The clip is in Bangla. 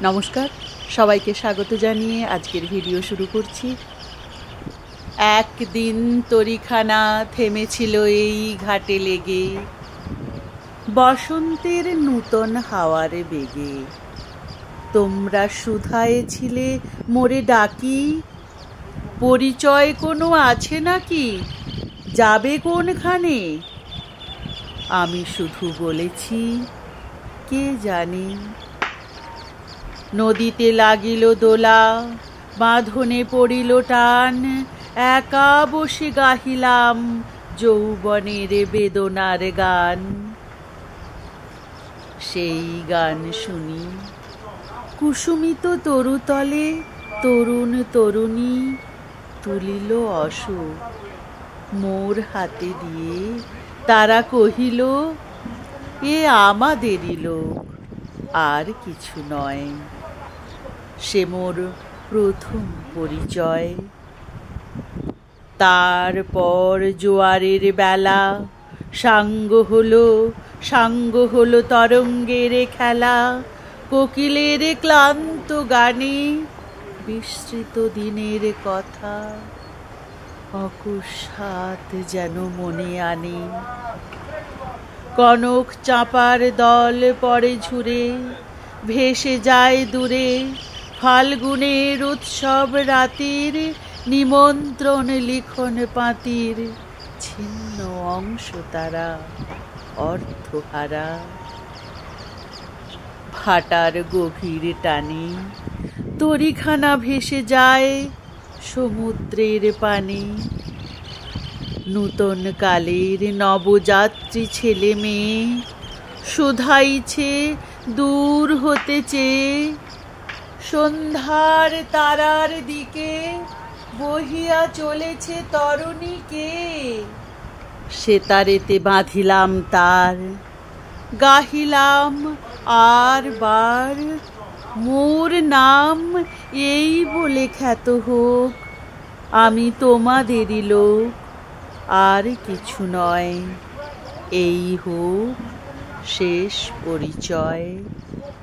নমস্কার, সবাইকে স্বাগত জানিয়ে আজকের ভিডিও শুরু করছি। একদিন তরিখানা থেমেছিল এই ঘাটে লেগে, বসন্তের নূতন হাওয়ার বেগে। তোমরা শুধায়ে ছিলে মোরে ডাকি, পরিচয় কোনো আছে নাকি, যাবে কোনখানে? আমি শুধু বলেছি, কে জানে। নদীতে লাগিল দোলা, বাঁধনে পড়িল টান, একা বসে গাহিলাম যৌবনের বেদনার গান। সেই গান শুনি কুসুমিত তরুতলে তরুণ তরুণী তুলিল অশোক মোর হাতে দিয়ে। তারা কহিল, এ আমাদেরই লোক, আর কিছু নয়। সে মোর প্রথম পরিচয়। তারপর জোয়ারের বেলা, সাঙ্গ হলো তরঙ্গের খেলা। কোকিলের ক্লান্ত গানে বিস্মৃত দিনের কথা অকস্মাৎ যেন মনে আনে। কনক চাঁপার দল পরে ঝুরে, ভেসে যায় দূরে ফাল্গুনের উৎসব রাতির নিমন্ত্রণ লিখন পাতির। ছিন্ন অংশ তারা অর্থহারা, ভাটার গভীর টানে তরিখানা ভেসে যায় সমুদ্রের পানে। নূতন কালের নবযাত্রী ছেলে মেয়ে শুধাইছে দূর হতে চেয়ে। সন্ধ্যার তারার দিকে বহিয়া চলেছে তরুণীকে। সেতারেতে বাঁধিলাম তার, গাহিলাম আর বার, মোর নাম এই বলে খ্যাত হোক, আমি তোমাদেরই লোক, আর কিছু নয়। এই হোক শেষ পরিচয়।